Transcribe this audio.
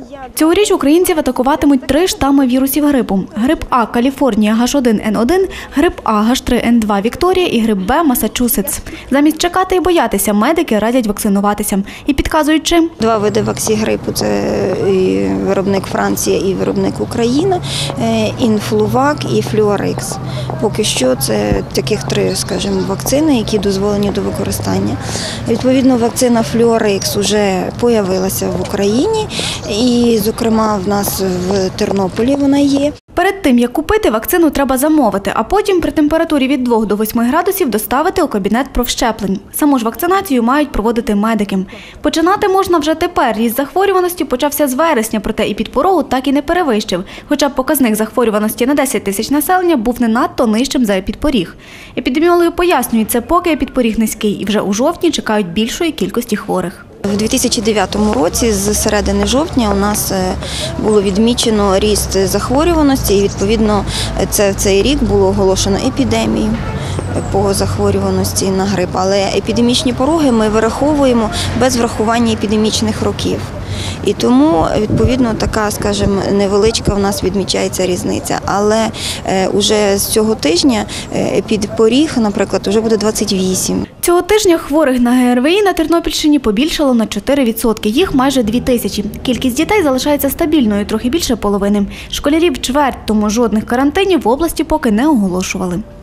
Цьогоріч українців атакуватимуть 3 штами вірусів грипу. Грип А – Каліфорнія H1N1, грип А – H3N2 Вікторія і грип Б – Масачусетс. Замість чекати і боятися, медики радять вакцинуватися. І підказують чим. 2 види вакцин грипу – це і виробник Франція і виробник Україна, Інфлувак і Флюарикс. Поки що це таких 3, скажімо, вакцини, які дозволені до використання. Відповідно, вакцина Флюарикс вже з'явилася в Україні і, зокрема, в нас в Тернополі вона є. Перед тим, як купити, вакцину треба замовити, а потім при температурі від 2 до 8 градусів доставити у кабінет профщеплень. Саму ж вакцинацію мають проводити медики. Починати можна вже тепер. Ріст захворюваності почався з вересня, проте і підпорогу так і не перевищив. Хоча показник захворюваності на 10 тисяч населення був не надто нижчим за епідпоріг. Епідеміологи пояснюють, це поки епідпоріг низький і вже у жовтні чекають більшої кількості хворих. У 2009 році з середини жовтня у нас було відмічено ріст захворюваності і, відповідно, в цей рік було оголошено епідемію по захворюваності на грип. Але епідемічні пороги ми вираховуємо без врахування епідемічних років. І тому, відповідно, така, скажімо, невеличка у нас відмічається різниця. Але вже з цього тижня епідпоріг, наприклад, вже буде 28. Цього тижня хворих на ГРВІ на Тернопільщині побільшало на 4%. Їх майже 2000. Кількість дітей залишається стабільною, трохи більше половини. Школярів чверть, тому жодних карантинів в області поки не оголошували.